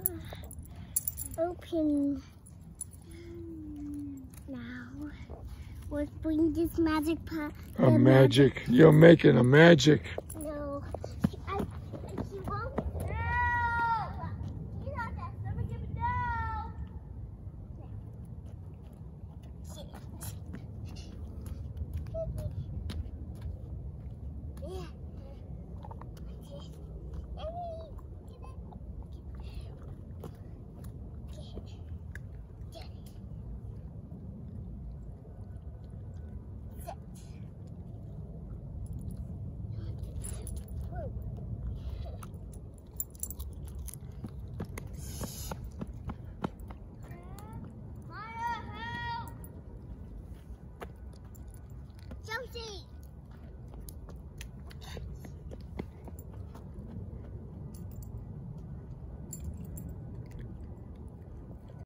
Open now. Let's bring this magic pot. A magic. You're making a magic.